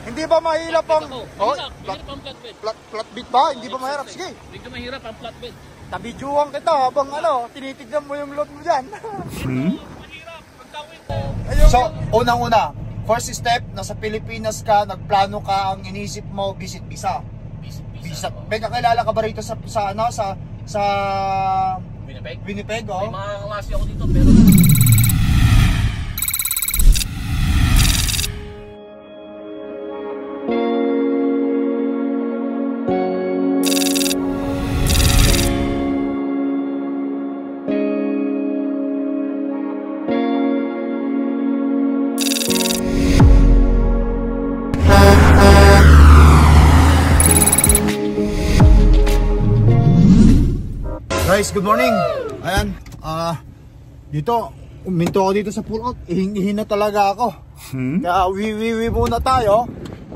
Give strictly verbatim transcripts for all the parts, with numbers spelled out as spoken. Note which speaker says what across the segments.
Speaker 1: Hindi ba mahirap ang...
Speaker 2: Oh,
Speaker 1: flat,
Speaker 2: mahirap ang flatbed.
Speaker 1: flat, flatbed ba? Hindi ba mahirap? Sige.
Speaker 2: Medyo mahirap ang flatbed.
Speaker 1: Tabidyuhan kita habang ano, tinitignan mo yung load mo dyan.
Speaker 2: Hmm? Mahirap. Pagtawid ko.
Speaker 1: So, unang-una, first step, nasa Pilipinas ka, nagplano ka, ang inisip mo, visit visa.
Speaker 2: Visit
Speaker 1: Visa.
Speaker 2: visa.
Speaker 1: May kakilala ka ba rito sa, sa ano, sa, sa...
Speaker 2: Winnipeg?
Speaker 1: Winnipeg, oh?
Speaker 2: May mga klase ako dito, pero...
Speaker 1: Guys, good morning. Ayan, ah, uh, dito, uminto ako dito sa pull out. Ihing-ihin na talaga ako. Hmm? Kaya wiwiwi muna tayo.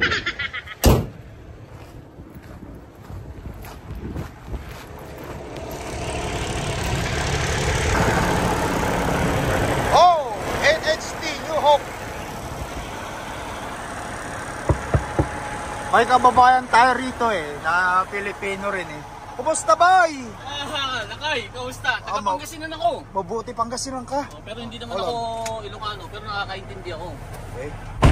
Speaker 1: Oh, N H T New Hope. May kababayan tayo rito eh, na Pilipino rin eh. Kumusta bay?
Speaker 2: Ah, Lakay, kamusta? Taga Pangasinan ako.
Speaker 1: Mabuti Pangasinan ka.
Speaker 2: Oh, pero hindi naman ako Ilocano, pero nakakaintindi ako.
Speaker 1: Okay.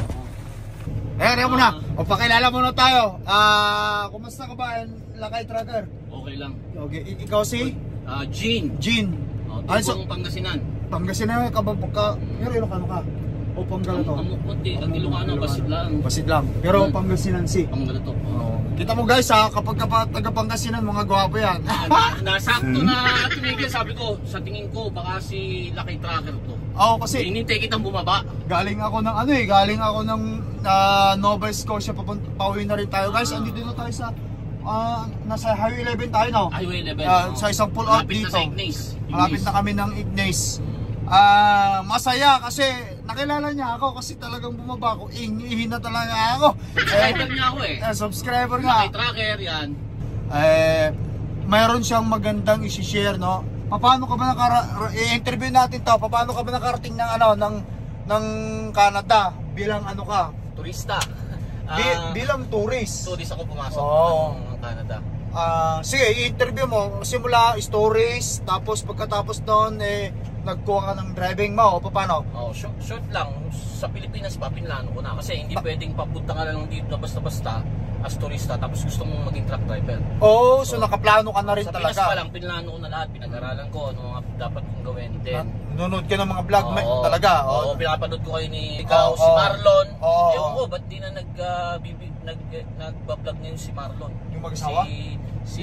Speaker 1: Eh, kaya mo na. O, pakilala muna tayo. Ah, kumusta ka ba, Lakay Tracker?
Speaker 2: Okay lang.
Speaker 1: Okay, I ikaw si?
Speaker 2: Ah, Jean.
Speaker 1: Jean.
Speaker 2: Oh,
Speaker 1: Ano
Speaker 2: tupong
Speaker 1: so-
Speaker 2: Pangasinan.
Speaker 1: Pangasinan ka ba ka? Pero Ilocano ka? O Panggalato?
Speaker 2: Ang kunti, ang Ilocano, basit lang.
Speaker 1: Basit lang. Pero
Speaker 2: Hmm.
Speaker 1: Pangasinan si.
Speaker 2: Pangalato.
Speaker 1: Oh. Kita mo guys ha, kapag ka pa taga Pangasinan, mga gwapo yan.
Speaker 2: Ah, na, nasakto na tumigil, sabi ko, sa tingin ko, baka si Lakay Tracker to.
Speaker 1: Oo, kasi
Speaker 2: Inintay kitang bumaba.
Speaker 1: galing ako ng ano eh, galing ako ng uh, Nova Scotia, papunta, pauwi na rin tayo guys. Andito na tayo sa, ah, nasa Highway eleven tayo no?
Speaker 2: Highway eleven.
Speaker 1: Ah,
Speaker 2: oh.
Speaker 1: sa isang pull out
Speaker 2: Malapit
Speaker 1: dito.
Speaker 2: na sa Ignace.
Speaker 1: Malapit na kami ng Ignace. Ah, masaya kasi nakilala niya ako kasi talagang bumaba ako. Ihin na talaga ako.
Speaker 2: Subscriber niya ako eh.
Speaker 1: Eh, subscriber nga.
Speaker 2: Lakay Tracker, yan.
Speaker 1: Eh, mayroon siyang magandang i-share, no? Paano ka ba nakara i-interview natin 'to? Paano ka ba nakarating ng ano ng ng Canada bilang ano ka?
Speaker 2: Turista.
Speaker 1: Bi
Speaker 2: Ah,
Speaker 1: bilang tourist.
Speaker 2: Tourist ako pumasok
Speaker 1: Oo.
Speaker 2: ng Canada.
Speaker 1: Ah, sige, i-interview mo simula stories tapos pagkatapos noon eh nagkuha ka ng driving mo o paano?
Speaker 2: Oh, short, short lang. Sa Pilipinas pa, pinlano ko na. Kasi hindi pwedeng papunta ka lang dito na basta-basta as turista tapos gusto mong maging truck driver.
Speaker 1: Oh, so, so nakaplano ka na rin
Speaker 2: sa
Speaker 1: talaga.
Speaker 2: Sa Pinas pa lang, pinlano ko na lahat. Pinag-aralan ko ano mga dapat kong gawin. Then,
Speaker 1: nanonood ka ng mga vlog
Speaker 2: oo,
Speaker 1: may, talaga.
Speaker 2: Oo,
Speaker 1: Oh.
Speaker 2: pinapanood ko kayo ni ikaw,
Speaker 1: Oo,
Speaker 2: si Marlon.
Speaker 1: oo.
Speaker 2: Ewan ko, ba't di na nag, uh, bibig, nag, nagbablog ngayon si Marlon?
Speaker 1: Yung mag-asawa?
Speaker 2: Si, si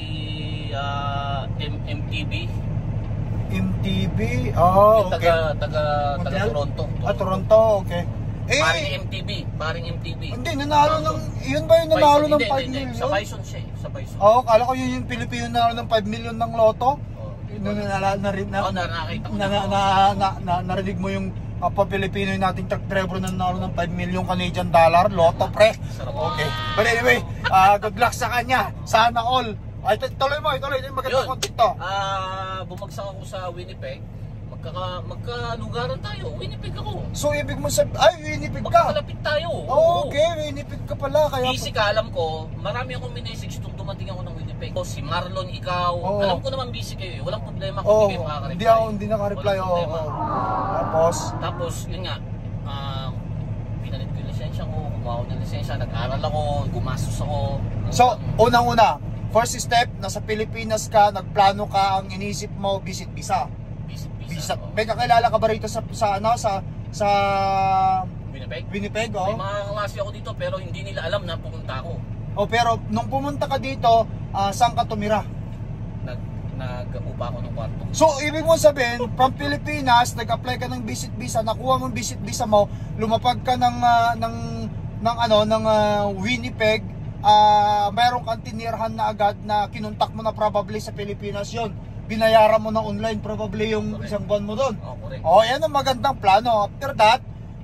Speaker 2: uh, M MTV.
Speaker 1: M T V. Oh,
Speaker 2: Yung
Speaker 1: okay.
Speaker 2: taga, taga, taga
Speaker 1: Montreal?
Speaker 2: Toronto.
Speaker 1: Ah, Toronto, okay. Eh,
Speaker 2: Paring M T V, paring M T V.
Speaker 1: hindi, nanalo ng, yun ba yung nanalo ng five million?
Speaker 2: Sa Bison siya eh, sa Bison.
Speaker 1: Oo, oh, kala ko yun yung Pilipino nanalo ng five million ng loto.
Speaker 2: Oh.
Speaker 1: Nung na, na, na,
Speaker 2: Oo, na- nakita ko
Speaker 1: na,
Speaker 2: na.
Speaker 1: na, na, na, na, narinig mo yung uh, pa-Pilipino yung nating truck driver na nanalo ng five million Canadian dollar, loto pre.
Speaker 2: Sarap.
Speaker 1: Okay. But anyway, uh, good luck sa kanya. Sana all. Ay, tuloy mo, tuloy. Magandang
Speaker 2: Yun.
Speaker 1: content to.
Speaker 2: Ah, bumagsak ako sa Winnipeg. Magkaka magkalugaran tayo. Winnipeg ako.
Speaker 1: So, ibig mo sabihin, ay, Winnipeg ka.
Speaker 2: Magkakalapit tayo.
Speaker 1: Oh, okay, Winnipeg ka pala. Kaya
Speaker 2: Busy ka, alam ko, marami akong minessage nung dumating ako ng Winnipeg. O, si Marlon, ikaw.
Speaker 1: Oo.
Speaker 2: Alam ko naman busy kayo eh. Walang problema kung
Speaker 1: Oh,
Speaker 2: hindi kayo makaka-reply.
Speaker 1: hindi ako, hindi naka-reply.
Speaker 2: Walang
Speaker 1: Oh,
Speaker 2: problema.
Speaker 1: oh. Tapos,
Speaker 2: Tapos, yun nga, ah, pinalit ko yung lisensya ko, kumawa ng lisensya, nag-aral ako, gumastos ako.
Speaker 1: so, unang-una, first step, nasa Pilipinas ka, nagplano ka, ang inisip mo, visit visa.
Speaker 2: Busy, busy.
Speaker 1: Visa.
Speaker 2: ako.
Speaker 1: May kakilala ka ba rito sa, sa ano, sa, sa
Speaker 2: Winnipeg?
Speaker 1: Winnipeg,
Speaker 2: May
Speaker 1: oh?
Speaker 2: mga klase ako dito pero hindi nila alam na pumunta ako.
Speaker 1: Oh, pero nung pumunta ka dito, ah, saan ka tumira?
Speaker 2: Nag, nag-upa ako ng kwarto.
Speaker 1: So, ibig mo sabihin, from Pilipinas, nag-apply ka ng visit visa, nakuha mo yung visit visa mo, lumapag ka ng, ah, ng, ng, ano, ng ah, Winnipeg, ah, mayroon kang tinirhan na agad na kinuntak mo na probably sa Pilipinas yon. Binayaran mo na online probably yung
Speaker 2: Correct.
Speaker 1: isang buwan mo doon.
Speaker 2: Oh, correct.
Speaker 1: Oh, yan ang magandang plano. After that,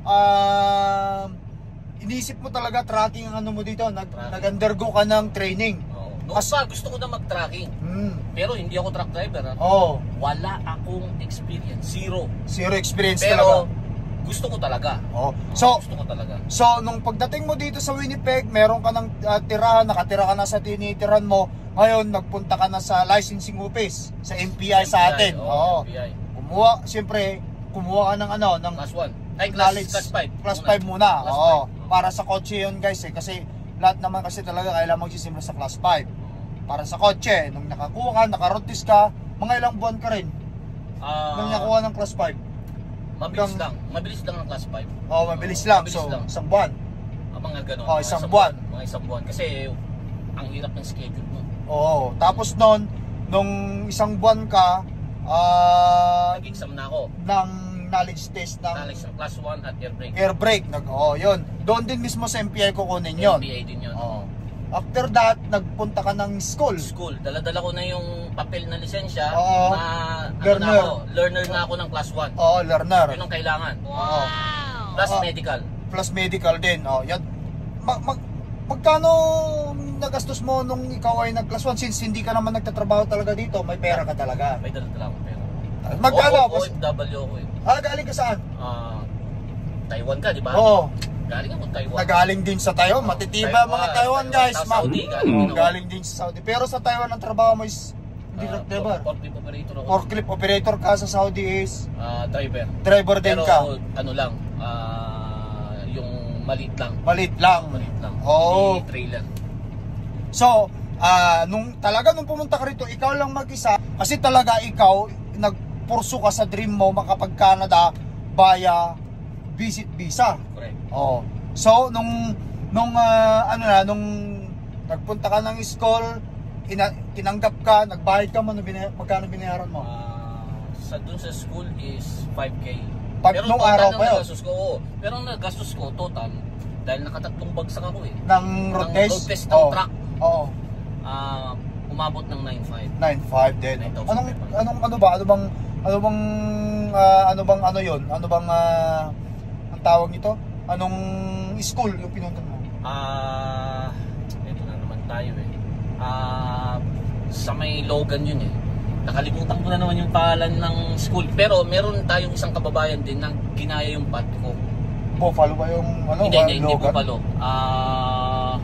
Speaker 1: ah, inisip mo talaga tracking ang ano mo dito, nag,
Speaker 2: Tracking.
Speaker 1: nag-undergo ka ng training.
Speaker 2: Oh. Noon pa, gusto ko na mag-tracking.
Speaker 1: Hmm.
Speaker 2: Pero hindi ako truck driver. Ha?
Speaker 1: Oh,
Speaker 2: Wala akong experience. Zero.
Speaker 1: zero experience
Speaker 2: Pero,
Speaker 1: talaga.
Speaker 2: gusto ko talaga.
Speaker 1: Oh. So,
Speaker 2: gusto ko talaga.
Speaker 1: So, nung pagdating mo dito sa Winnipeg, meron ka ng uh, tirahan, nakatira ka na sa tinitiran mo. Ngayon, nagpunta ka na sa licensing office, sa M P I sa atin.
Speaker 2: Oo,
Speaker 1: Oo.
Speaker 2: M P I.
Speaker 1: Kumuha, siyempre, kumuha ka ng ano, ng
Speaker 2: Class one. Ay, class,
Speaker 1: knowledge.
Speaker 2: class five.
Speaker 1: Class five muna.
Speaker 2: Class
Speaker 1: Oo.
Speaker 2: five.
Speaker 1: Para sa kotse yun, guys, eh. Kasi lahat naman kasi talaga kailangan magsisimula sa class five. Para sa kotse, nung nakakuha ka, nakarotis ka, mga ilang buwan ka rin
Speaker 2: Ah,
Speaker 1: nung nakuha ng class five.
Speaker 2: mabilis
Speaker 1: hanggang-
Speaker 2: lang. Mabilis lang ang class five.
Speaker 1: Oo, mabilis lang.
Speaker 2: Mabilis
Speaker 1: So,
Speaker 2: lang.
Speaker 1: isang buwan.
Speaker 2: Ah, mga ganun.
Speaker 1: Oh,
Speaker 2: mga
Speaker 1: isang buwan.
Speaker 2: Mga isang buwan. Kasi ang hirap ng schedule mo.
Speaker 1: Oo. Tapos nun, nung isang buwan ka, ah,
Speaker 2: Nag-exam na ako.
Speaker 1: ng knowledge test ng
Speaker 2: Knowledge ng class one at air brake.
Speaker 1: air brake. Nag, oh, yun. Doon din mismo sa M P I kukunin yun.
Speaker 2: M P A din yun.
Speaker 1: Oo. After that, nagpunta ka ng school.
Speaker 2: School. Dala-dala ko na yung papel na lisensya
Speaker 1: Oo.
Speaker 2: na ano
Speaker 1: Learner.
Speaker 2: na ako, learner na ako ng class one.
Speaker 1: Oo, learner.
Speaker 2: Yun ang kailangan.
Speaker 1: Oo.
Speaker 2: Plus
Speaker 1: Oo.
Speaker 2: medical.
Speaker 1: Plus medical din. Oh, yan. Mag, mag, magkano nagastos mo nung ikaw ay nag-class one? Since hindi ka naman nagtatrabaho talaga dito, may pera ka talaga.
Speaker 2: May dala-dala akong pera.
Speaker 1: Magkano?
Speaker 2: O F W ako eh.
Speaker 1: Ah, galing ka saan?
Speaker 2: Ah, Taiwan ka, di ba?
Speaker 1: Oo.
Speaker 2: Galing ako Taiwan.
Speaker 1: Nagaling din sa Taiwan. Matitiba
Speaker 2: Taiwan,
Speaker 1: mga Taiwan, guys.
Speaker 2: Sa
Speaker 1: Ma-
Speaker 2: Saudi, galing
Speaker 1: Oo,
Speaker 2: din ako.
Speaker 1: galing din sa Saudi. Pero sa Taiwan ang trabaho mo is hindi
Speaker 2: Ah,
Speaker 1: driver.
Speaker 2: forklift operator ako.
Speaker 1: Forklift operator ka sa Saudi is
Speaker 2: Ah, driver.
Speaker 1: driver din
Speaker 2: Pero
Speaker 1: ka.
Speaker 2: ano lang, ah, yung maliit lang.
Speaker 1: Malit lang.
Speaker 2: Maliit lang.
Speaker 1: Oo.
Speaker 2: Hindi trailer.
Speaker 1: So, ah nung talaga nung pumunta ka rito, ikaw lang mag-isa kasi talaga ikaw nagpurso ka sa dream mo makapag-Canada via visit visa.
Speaker 2: Correct.
Speaker 1: Oh. So, nung nung ah, ano na, nung nagpunta ka ng school, ina, tinanggap ka, nagbayad ka mo, binay, magkano binayaran mo?
Speaker 2: Ah, sa dun sa school is five K.
Speaker 1: Pag nung araw
Speaker 2: ng
Speaker 1: pa yun?
Speaker 2: nagastos ko, oo. Pero ang nagastos ko total dahil nakatatlong bagsak ako eh.
Speaker 1: Ng road
Speaker 2: Ng
Speaker 1: test?
Speaker 2: road test ng
Speaker 1: Oo.
Speaker 2: truck.
Speaker 1: Oo.
Speaker 2: Ah, umabot ng nine five.
Speaker 1: nine five din.
Speaker 2: nine thousand
Speaker 1: Anong
Speaker 2: five hundred.
Speaker 1: anong ano ba? Ano bang ano bang ah, ano bang ano 'yon? Ano bang ah, ang tawag nito? Anong school yung pinuntan mo?
Speaker 2: Ah, ito na naman tayo eh. Ah, sa may Logan yun eh. Nakalimutan ko na naman yung pangalan ng school. Pero meron tayong isang kababayan din na ginaya yung path ko.
Speaker 1: Buffalo ba yung ano?
Speaker 2: hindi, hindi, hindi
Speaker 1: Logan?
Speaker 2: po palo. Ah,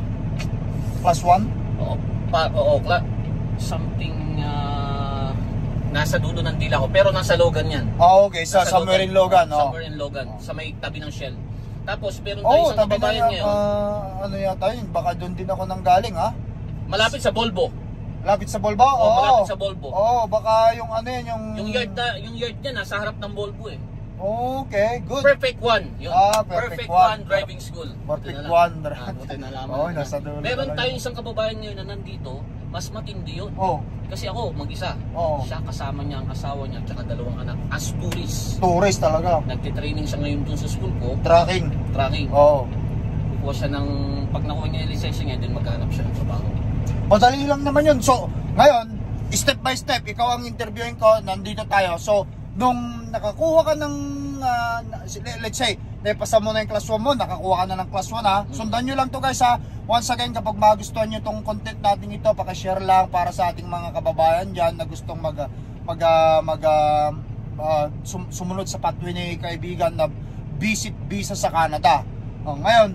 Speaker 1: Plus one?
Speaker 2: oo, pa, oo, kla- something ah, nasa dulo ng dila ko. Pero nasa Logan yan.
Speaker 1: Ah, okay. Sa
Speaker 2: Nasa
Speaker 1: somewhere in Logan, oh.
Speaker 2: Somewhere in Logan. Sa may tabi ng Shell. Tapos meron
Speaker 1: Oh,
Speaker 2: tayong isang
Speaker 1: tabi na
Speaker 2: kababayan
Speaker 1: yan.
Speaker 2: ngayon.
Speaker 1: ah, ano yata yun? Baka doon din ako nang galing, ha?
Speaker 2: Malapit sa Volvo.
Speaker 1: Lapit sa Volvo?
Speaker 2: Oo,
Speaker 1: Oo.
Speaker 2: malapit sa Volvo.
Speaker 1: Oo, baka yung ano yun, yung...
Speaker 2: Yung yard na, yung yard niya nasa harap ng Volvo eh.
Speaker 1: Okay, good.
Speaker 2: Perfect One. Yun.
Speaker 1: Ah, Perfect
Speaker 2: Perfect,
Speaker 1: One.
Speaker 2: One driving school.
Speaker 1: Perfect
Speaker 2: Buti na
Speaker 1: One.
Speaker 2: lang. Ah, buti na lamang.
Speaker 1: Oo, nasa dulo
Speaker 2: Meron
Speaker 1: talaga.
Speaker 2: tayong isang kababayan ngayon na nandito, mas matindi yun.
Speaker 1: Oh,
Speaker 2: Kasi ako, mag-isa.
Speaker 1: Oo.
Speaker 2: Siya kasama niya ang asawa niya, tsaka dalawang anak. As tourist.
Speaker 1: tourist talaga.
Speaker 2: Nagtitraining siya ngayon dun sa school ko.
Speaker 1: Tracking.
Speaker 2: Tracking.
Speaker 1: Oo.
Speaker 2: Kukuha siya ng, pag nakuha niya yung lisensya niya, din maghanap siya ng trabaho.
Speaker 1: Madali lang naman yun. So, ngayon, step by step, ikaw ang interviewin ko, nandito tayo. So, nung nakakuha ka ng, ah, na- let's say, napasa mo na yung class one mo, nakakuha ka na ng class one ha. Sundan nyo lang to guys ha. Once again, kapag magustuhan nyo itong content natin ito, pakishare lang para sa ating mga kababayan dyan na gustong mag, mag, ah, mag, ah, ah, sum- sumunod sa pathway ni kaibigan na visit visa sa Canada. Oh, ngayon,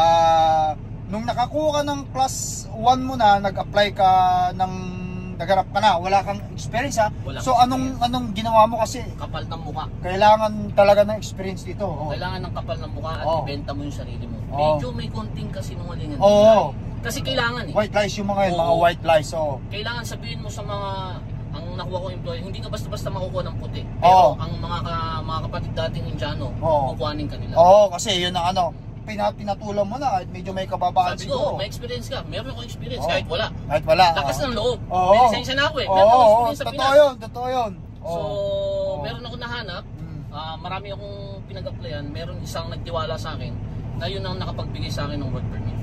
Speaker 1: ah, nung nakakuha ka ng class one mo na, nag-apply ka ng nagharap ka na, wala kang experience ha.
Speaker 2: Wala
Speaker 1: So
Speaker 2: akong
Speaker 1: anong anong ginawa mo kasi
Speaker 2: Kapal ng mukha.
Speaker 1: kailangan talaga ng experience dito. Oh.
Speaker 2: Kailangan ng kapal ng mukha at
Speaker 1: Oo.
Speaker 2: ibenta mo yung sarili mo.
Speaker 1: Oo.
Speaker 2: Medyo may konting kasinungalingan.
Speaker 1: Oo.
Speaker 2: din. Kasi kailangan eh.
Speaker 1: White lies yung mga yun,
Speaker 2: Oo.
Speaker 1: mga white lies. Oh.
Speaker 2: Kailangan sabihin mo sa mga ang nakuha ko employee, hindi ka basta-basta makukuha ng puti.
Speaker 1: Oo.
Speaker 2: Pero ang mga ka, mga kapatid dating Indiano,
Speaker 1: Oo.
Speaker 2: kukuhanin ka nila.
Speaker 1: Oo, kasi yun ang ano, pina, pinatulang mo na kahit medyo may kababaan
Speaker 2: Sabi ko,
Speaker 1: siguro.
Speaker 2: may experience ka. Meron akong experience
Speaker 1: Oo.
Speaker 2: kahit wala.
Speaker 1: Kahit wala.
Speaker 2: Lakas
Speaker 1: oo.
Speaker 2: ng loob.
Speaker 1: Oo.
Speaker 2: May lisensya na ako eh.
Speaker 1: Oo,
Speaker 2: Meron akong
Speaker 1: oo,
Speaker 2: experience sa
Speaker 1: totoo
Speaker 2: Pinas.
Speaker 1: yun, totoo yun.
Speaker 2: So,
Speaker 1: Oo.
Speaker 2: meron ako nahanap.
Speaker 1: Mm.
Speaker 2: Ah, marami akong pinag-applyan. Meron isang nagtiwala sa akin na yun ang nakapagbigay sa akin ng work permit.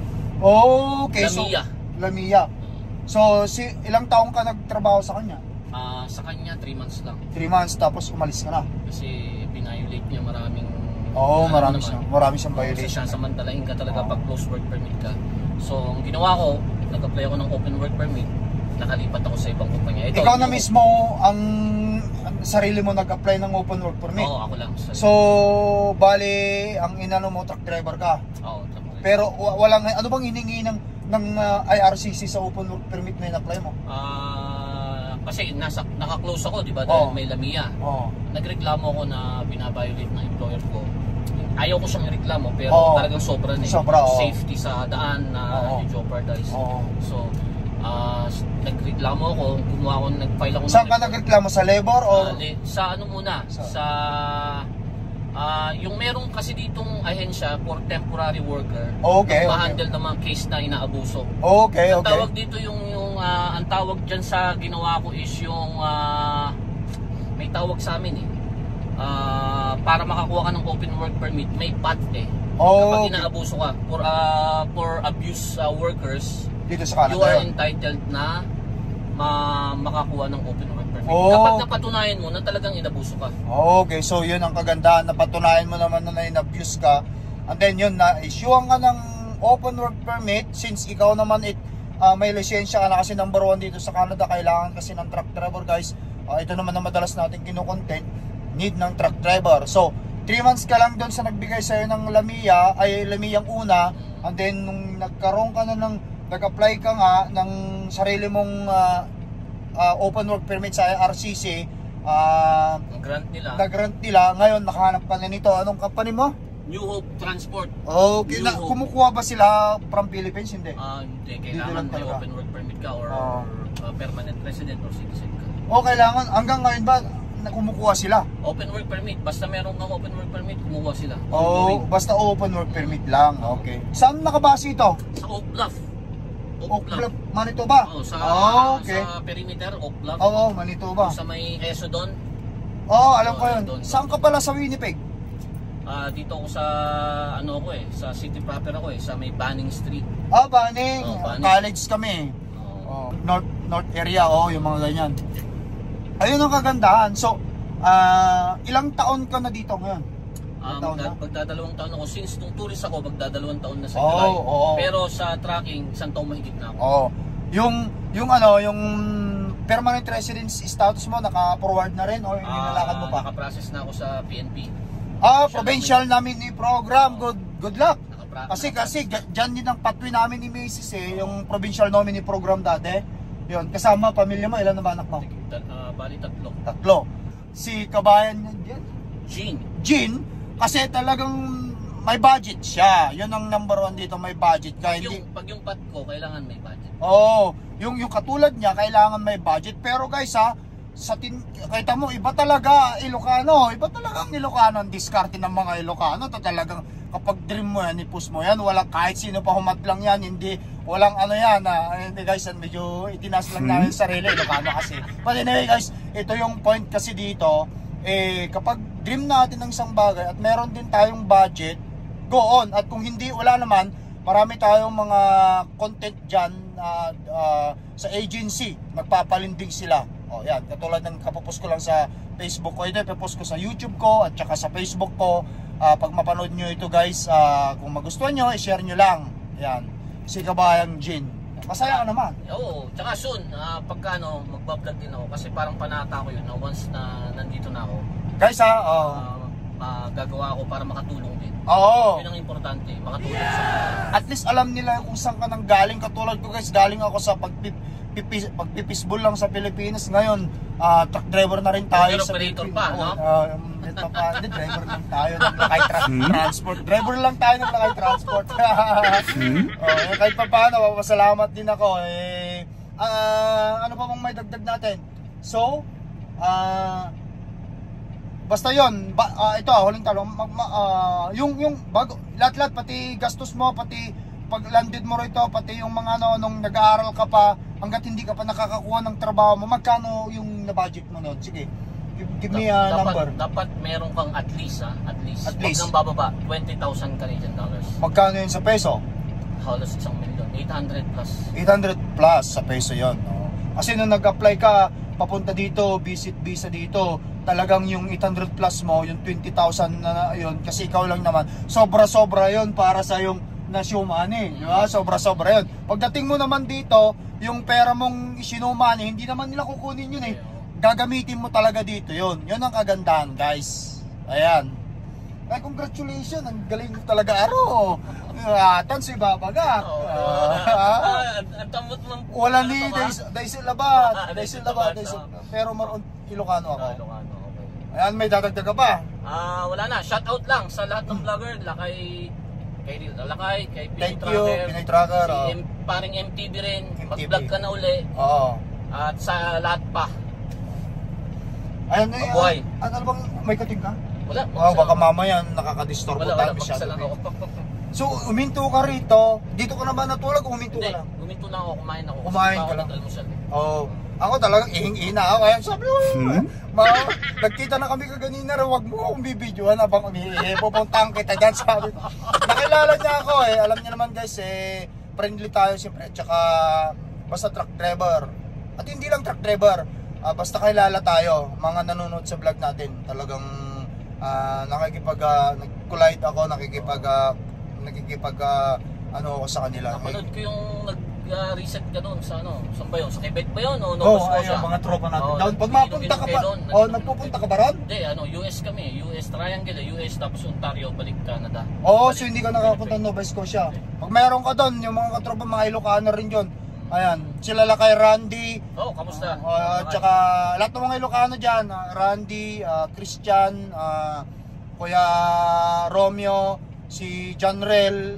Speaker 1: Okay,
Speaker 2: Lamia.
Speaker 1: so Lamia. So, si ilang taong ka nagtrabaho sa kanya?
Speaker 2: Ah, sa kanya, three months lang.
Speaker 1: three months tapos umalis ka na.
Speaker 2: Kasi binayolate niya maraming...
Speaker 1: Oo,
Speaker 2: ano
Speaker 1: marami
Speaker 2: naman.
Speaker 1: siyang marami siyang
Speaker 2: Kasi
Speaker 1: violation.
Speaker 2: siya samantalahin ka talaga
Speaker 1: Oo.
Speaker 2: pag close work permit ka. So, ang ginawa ko, nag-apply ako ng open work permit. nakalipat ako sa ibang kumpanya. Ito,
Speaker 1: Ikaw na
Speaker 2: yung-
Speaker 1: mismo ang, ang sarili mo nag-apply ng open work permit.
Speaker 2: Oo, ako lang. Sa,
Speaker 1: So, bali, ang inano mo, truck driver ka.
Speaker 2: Oo, tapos.
Speaker 1: Pero wa- walang, ano bang hiningi ng, ng uh, I R C C sa open work permit na in-apply mo?
Speaker 2: Ah, kasi nasa naka-close ako, 'di ba? Dahil
Speaker 1: Oo.
Speaker 2: may lamia.
Speaker 1: Oo.
Speaker 2: Nagreklamo ako na binabiolate ng employer ko. Ayaw ko siyang ireklamo pero
Speaker 1: Oo.
Speaker 2: talagang sobra na eh.
Speaker 1: Sobra, oo.
Speaker 2: Safety sa daan na
Speaker 1: Oo.
Speaker 2: jeopardize.
Speaker 1: Oo.
Speaker 2: So, ah nagreklamo ako, kumuha ako, nag-file ako ng
Speaker 1: Saan ka
Speaker 2: report.
Speaker 1: nagreklamo? Sa labor o?
Speaker 2: Ah, li- sa ano muna?
Speaker 1: Sa-
Speaker 2: Sa ah yung merong kasi ditong ahensya for temporary worker.
Speaker 1: Okay,
Speaker 2: na
Speaker 1: okay.
Speaker 2: handle ng mga case na inaabuso.
Speaker 1: Okay,
Speaker 2: Ang
Speaker 1: okay.
Speaker 2: tawag dito yung yung ah, ang tawag diyan sa ginawa ko is yung ah, may tawag sa amin eh. Ah, para makakuha ka ng open work permit, may P A T eh.
Speaker 1: Oh,
Speaker 2: Kapag
Speaker 1: okay.
Speaker 2: inaabuso ka for ah, for abuse ah, workers,
Speaker 1: Dito sa Canada
Speaker 2: you are
Speaker 1: yun.
Speaker 2: entitled na ma makakuha ng open work permit.
Speaker 1: Oh.
Speaker 2: Kapag napatunayan mo na talagang inabuso ka.
Speaker 1: Okay, so yun ang kagandahan. Napatunayan mo naman na na-abuse ka. And then yun, na-issuean ka ng open work permit since ikaw naman it, ah, may lisensya ka na kasi number one dito sa Canada. Kailangan kasi ng truck driver, guys. Ah, ito naman na madalas natin kinukontent, need ng truck driver. So, three months ka lang doon sa nagbigay sa'yo ng Lamia, ay Lamiyang una. And then, nung nagkaroon ka na ng, nag-apply ka nga ng sarili mong ah, ah, open work permit sa I R C C, ah,
Speaker 2: Ang grant nila,
Speaker 1: nag-grant nila, ngayon nakahanap ka na nito. Anong company mo?
Speaker 2: New Hope Transport.
Speaker 1: Okay, na,
Speaker 2: New Hope.
Speaker 1: kumukuha ba sila from Philippines? Hindi.
Speaker 2: Ah, hindi,
Speaker 1: Dito
Speaker 2: kailangan
Speaker 1: lang
Speaker 2: may
Speaker 1: talaga.
Speaker 2: open work permit ka or
Speaker 1: Oo.
Speaker 2: ah, permanent resident or citizen ka.
Speaker 1: O kailangan, hanggang ngayon ba na kumukuha sila?
Speaker 2: Open work permit, basta meron kang open work permit, kumuha sila.
Speaker 1: O basta open work permit lang. Okay. Saan nakabase ito?
Speaker 2: Sa Oak Bluff.
Speaker 1: Oak Bluff, Manitoba?
Speaker 2: Oo, sa,
Speaker 1: Oh, okay.
Speaker 2: sa perimeter, Oak Bluff.
Speaker 1: Oo, Manitoba.
Speaker 2: Sa may Eso doon.
Speaker 1: Oo, alam ko
Speaker 2: Oo,
Speaker 1: yun.
Speaker 2: doon.
Speaker 1: Saan ka pala sa Winnipeg?
Speaker 2: Ah, dito ako sa ano ako eh, sa city proper ako eh, sa may Banning Street.
Speaker 1: Ah, Banning.
Speaker 2: Oo, Banning.
Speaker 1: College kami.
Speaker 2: Oo.
Speaker 1: Oh, North North area, oh, yung mga ganyan. Ayun ang kagandahan. So, ah, ilang taon ka na dito ngayon?
Speaker 2: Ah,
Speaker 1: Ilang taon
Speaker 2: magda-
Speaker 1: na?
Speaker 2: magdadalawang taon ako. Since nung tourist ako, magdadalawang taon na sa
Speaker 1: Oo,
Speaker 2: July.
Speaker 1: oo.
Speaker 2: Pero sa tracking, isang taon mahigit na ako.
Speaker 1: Oh, yung yung ano, yung permanent residence status mo naka-forward na rin or nilalakad mo
Speaker 2: Ah,
Speaker 1: pa?
Speaker 2: nakaprocess na ako sa P N P.
Speaker 1: Ah, provincial namin ni program. Good good luck.
Speaker 2: Nakapra-
Speaker 1: Kasi
Speaker 2: naka-
Speaker 1: kasi ga- dyan din ang pathway namin ni Macy's eh, yung provincial nominee program dati. Yun, kasama pamilya mo, ilan na ba anak mo?
Speaker 2: Tal- ah, bali tatlo.
Speaker 1: Tatlo. Si kabayan niya,
Speaker 2: Jean.
Speaker 1: Jean, kasi talagang may budget siya. Yun ang number one dito, may budget. Kaya
Speaker 2: Pag
Speaker 1: hindi,
Speaker 2: yung, pag yung pat ko, kailangan may budget.
Speaker 1: Oo, yung yung katulad niya kailangan may budget, pero guys ha, sa tin kita mo iba talaga Ilocano, iba talaga ang Ilocano, ang diskarte ng mga Ilocano. To talagang kapag dream mo yan, ipus mo yan, walang kahit sino pa humadlang yan, hindi walang ano yan ah. Hindi guys, medyo itinas lang namin yung sarili Ilocano kasi. But anyway guys, ito yung point kasi dito, eh kapag dream natin ng isang bagay at meron din tayong budget, go on. At kung hindi, wala naman, marami tayong mga content dyan uh, uh, sa agency, magpapalindig sila. O yan, katulad ng kapopos ko lang sa Facebook ko, ito ipopost ko sa YouTube ko at saka sa Facebook ko. Uh, pag mapanood nyo ito guys, uh, kung magustuhan nyo, i-share nyo lang. Yan, si Kabayang Jean. Masaya ka naman.
Speaker 2: Oo, tsaka soon, ah, pagka ano, magbablog din ako kasi parang panata ko yun na once na nandito na ako,
Speaker 1: Guys ha, oh.
Speaker 2: ah, magagawa ako para makatulong din.
Speaker 1: Oo.
Speaker 2: Yun ang importante, makatulong sa mga.
Speaker 1: At least alam nila kung saan ka nang galing. Katulad ko guys, galing ako sa pagpip, pipis, pagpipisbol lang sa Pilipinas. Ngayon, ah, truck driver na rin tayo
Speaker 2: Pero
Speaker 1: sa
Speaker 2: operator
Speaker 1: Pilipinas.
Speaker 2: pa, no?
Speaker 1: Ah, um, ito pa, hindi, driver lang tayo ng lakay tra- transport. Driver lang tayo ng lakay transport. Oh, kahit pa paano, papasalamat din ako. Eh, ah, ano pa bang may dagdag natin? So, ah, basta yon, ba, ah, ito ah, huling talong, mag, ma, ah, yung yung bago lahat-lahat pati gastos mo, pati pag landed mo rito, pati yung mga ano nung nag-aaral ka pa, hangga't hindi ka pa nakakakuha ng trabaho mo, magkano yung na-budget mo noon? Sige. Give, give me a
Speaker 2: dapat,
Speaker 1: number.
Speaker 2: Dapat meron kang at least ha, at least.
Speaker 1: At
Speaker 2: Wag
Speaker 1: least.
Speaker 2: nang bababa, twenty thousand Canadian dollars.
Speaker 1: Magkano yun sa peso?
Speaker 2: Halos isang milyon, eight hundred plus.
Speaker 1: eight hundred plus sa peso yon. No? Kasi nung nag-apply ka, papunta dito, visit visa dito, talagang yung eight hundred plus mo, yung twenty thousand na yun, kasi ikaw lang naman, sobra-sobra yon para sa yung na show money, di ba? Sobra-sobra yun. Pagdating mo naman dito, yung pera mong show money, hindi naman nila kukunin yun eh. Gagamitin mo talaga dito yun. Yun ang kagandahan, guys. Ayan. Ay, congratulations. Ang galing talaga, Aro. Atan si Babaga.
Speaker 2: Ang tamot mong...
Speaker 1: Wala ni Daisil Labat. Daisil Labat. Pero maroon Ilocano ako.
Speaker 2: Ilocano, okay.
Speaker 1: Ayan, may dadagdag ka pa.
Speaker 2: Ah, wala na. Shout out lang sa lahat ng vlogger. Lakay, kay Lakay, kay Pinoy
Speaker 1: Thank you,
Speaker 2: Tracker.
Speaker 1: Pinoy Tracker.
Speaker 2: Si
Speaker 1: Oh.
Speaker 2: M, paring M T V rin.
Speaker 1: M T V.
Speaker 2: Mag-vlog ka na uli.
Speaker 1: Oo.
Speaker 2: At sa lahat pa.
Speaker 1: Ayan, eh,
Speaker 2: Mabuhay.
Speaker 1: ano bang may kating ka?
Speaker 2: Wala.
Speaker 1: Oh, baka mamaya nakakadisturbo
Speaker 2: Wala,
Speaker 1: tayo
Speaker 2: wala.
Speaker 1: masyado.
Speaker 2: Mag-isa lang ako.
Speaker 1: So, uminto ka rito. Dito ka na ba natulog o uminto
Speaker 2: Hindi,
Speaker 1: ka lang?
Speaker 2: guminto na ako. Kumain ako.
Speaker 1: Kumain
Speaker 2: Kasi
Speaker 1: ka lang.
Speaker 2: nag-almusal.
Speaker 1: Oo. Ako talagang ihing-ina ako. Kaya sabi ko,
Speaker 2: Hmm?
Speaker 1: ma, nagkita na kami kaganina rin, wag mo akong bibidyohan habang umiihi. Pupuntang kita dyan, sabi ko. Nakilala niya ako eh. Alam niya naman guys eh, friendly tayo siyempre. At saka, basta truck driver. At hindi lang truck driver. Ah, basta kilala tayo, mga nanonood sa vlog natin. Talagang ah, nakikipag, uh, nag-collide ako, nakikipag, uh, nakikipag, uh, ano ako sa kanila.
Speaker 2: Napanood ko yung nag-reset ka doon sa ano, saan ba yun? Sa Quebec ba yun? O
Speaker 1: Oo,
Speaker 2: Nova
Speaker 1: oh,
Speaker 2: Scotia?
Speaker 1: ayun, mga tropa natin.
Speaker 2: Oo,
Speaker 1: Down, pag mapunta ka
Speaker 2: nag-inom-inom
Speaker 1: ba,
Speaker 2: kayo doon,
Speaker 1: oh,
Speaker 2: nag-inom
Speaker 1: nagpupunta
Speaker 2: kayo.
Speaker 1: ka ba ron?
Speaker 2: Hindi, ano, U S kami, U S Triangle, U S tapos Ontario, balik Canada.
Speaker 1: Oo, oh,
Speaker 2: Balik
Speaker 1: so hindi ka nakapunta ng Nova Scotia. Pag meron ka doon, yung mga katropa, mga Ilocano rin yun. Ayan, sila lang kay Randy.
Speaker 2: Oo, oh, kamusta?
Speaker 1: Uh, at saka lahat ng mga Ilocano dyan, uh, Randy, uh, Christian, uh, Kuya Romeo, si John Rel,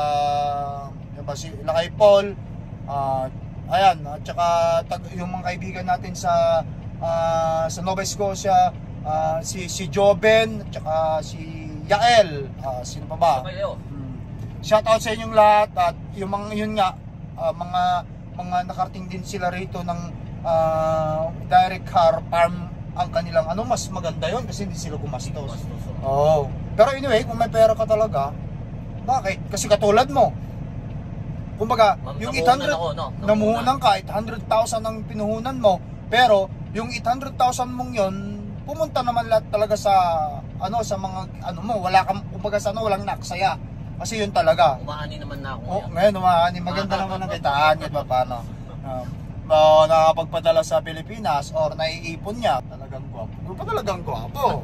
Speaker 1: uh, yung ba, si Lakay Paul, uh, ayan, at saka tag, yung mga kaibigan natin sa uh, sa Nova Scotia, uh, si si Joben, at saka si Yael, uh, sino pa ba?
Speaker 2: Okay, Leo.
Speaker 1: Hmm. Shout out sa inyong lahat at yung mga yun nga, uh, mga mga nakarating din sila rito ng uh, direct car farm ang kanilang ano, mas maganda yon kasi hindi sila gumastos. Oo. Pero anyway, kung may pera ka talaga, bakit? Kasi katulad mo. Kumbaga, yung eight hundred
Speaker 2: ako, no?
Speaker 1: namuhunan ka, eight hundred thousand ang pinuhunan mo, pero yung eight hundred thousand mong yon pumunta naman lahat talaga sa ano, sa mga ano mo, wala kang kumbaga sa ano, walang naksaya. Kasi yun talaga.
Speaker 2: Umaani naman na ako.
Speaker 1: Oh, ngayon umaani, maganda naman ang kitaan, kahit pa paano. Um, uh, nakakapagpadala sa Pilipinas or naiipon niya, talagang gwapo. Gwapo talagang gwapo.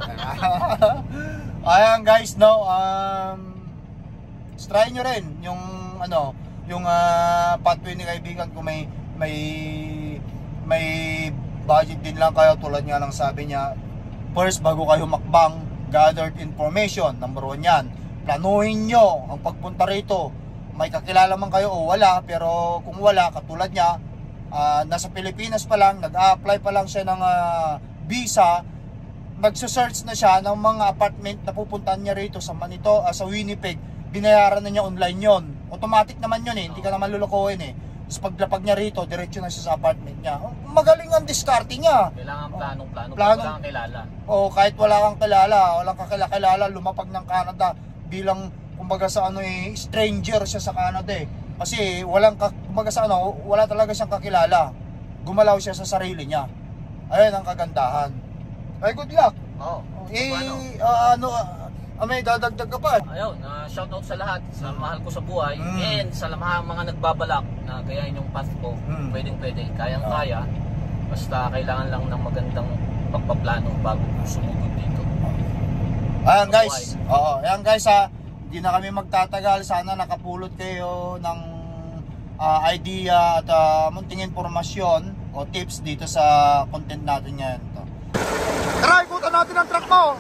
Speaker 1: Ayan guys, no, um, try nyo rin yung ano, yung uh, pathway ni kaibigan kung may may may budget din lang kayo tulad nga ng sabi niya. First, bago kayo makbang, gathered information, number one yan. Planuhin nyo ang pagpunta rito. May kakilala man kayo o wala, pero kung wala, katulad niya, uh, nasa Pilipinas pa lang, nag-a-apply pa lang siya ng uh, visa, nagsusearch na siya ng mga apartment na pupuntahan niya rito sa Manito, uh, sa Winnipeg, binayaran na niya online yon. Automatic naman yun eh, hindi ka naman lulukuhin eh. Tapos paglapag niya rito, diretso na siya sa apartment niya. Magaling ang diskarte niya.
Speaker 2: Kailangan planong plano,
Speaker 1: Plano.
Speaker 2: wala kang kilala.
Speaker 1: O kahit wala kang kilala, walang kakilala, lumapag ng Canada bilang kumbaga sa ano eh, stranger siya sa Canada eh. Kasi walang kumbaga sa ano, wala talaga siyang kakilala. Gumalaw siya sa sarili niya. Ayun ang kagandahan. Ay, good luck.
Speaker 2: Oo.
Speaker 1: Eh,
Speaker 2: Paano?
Speaker 1: uh, ano, uh, may dadagdag ka pa.
Speaker 2: Ayun, uh, shout out sa lahat, sa mahal ko sa buhay,
Speaker 1: Mm.
Speaker 2: and sa mga, mga nagbabalak na gayahin yung path ko,
Speaker 1: Mm.
Speaker 2: pwedeng pwede, kayang kaya, basta kailangan lang ng magandang pagpaplano bago sumugod dito.
Speaker 1: Ayan guys, oo, ayan guys ha, hindi na kami magtatagal, sana nakapulot kayo ng uh, idea at uh, munting informasyon o tips dito sa content natin ngayon. Tara, ikutan natin ang truck mo!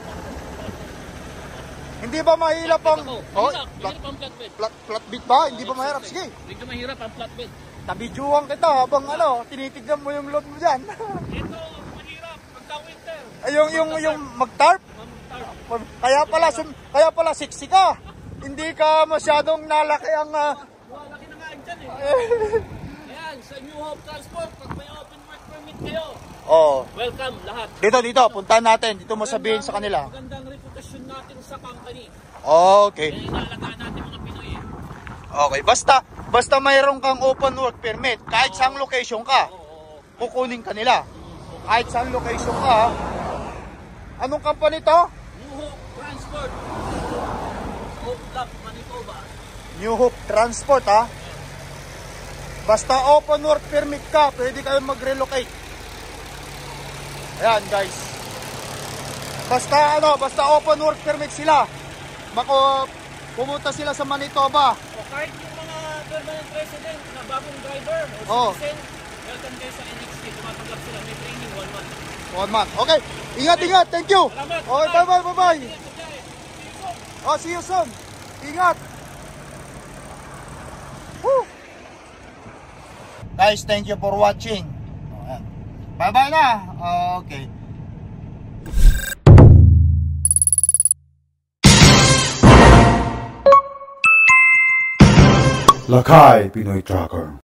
Speaker 1: Hindi ba mahirap ang... Oh, flat,
Speaker 2: ang flatbed.
Speaker 1: flat, flatbed ba? Hindi ba mahirap? Sige,
Speaker 2: Medyo mahirap ang flatbed.
Speaker 1: tabidyuhan kita habang ano, tinitignan mo yung load mo dyan.
Speaker 2: Ito, mahirap, pagka-winter.
Speaker 1: Ay, yung, yung, yung mag-tarp? Kaya pala, sum, kaya pala sexy ka. Hindi ka masyadong nalaki ang... Uh,
Speaker 2: Wow, laki na nga dyan eh. Ayan, sa New Hope Transport, pag may open work permit kayo,
Speaker 1: oh.
Speaker 2: welcome lahat.
Speaker 1: Dito, dito, puntahan natin. Dito mo sabihin sa kanila.
Speaker 2: Magandang reputasyon natin sa company.
Speaker 1: Okay.
Speaker 2: Kaya inaalagaan natin mga Pinoy eh.
Speaker 1: Okay, basta, basta mayroon kang open work permit, kahit saang location ka, kukunin ka nila. Kahit saang location ka. Anong company to?
Speaker 2: New Hope Transport. Hope Lab, Manitoba.
Speaker 1: New Hope Transport ha. Basta open work permit ka, pwede kayo mag-relocate. Ayan guys. Basta ano, basta open work permit sila. Mako pumunta sila sa Manitoba.
Speaker 2: O kahit yung mga permanent resident na bagong driver o
Speaker 1: Oh.
Speaker 2: citizen, welcome kayo sa N X T. Tumatanggap sila, may training one month.
Speaker 1: One month. Okay. Ingat, ingat. Thank you.
Speaker 2: Salamat.
Speaker 1: Okay, bye bye, bye bye. Oh, see you soon. Ingat. Woo. Guys, thank you for watching. Bye bye na. Okay.
Speaker 3: Lakay Pinoy Tracker.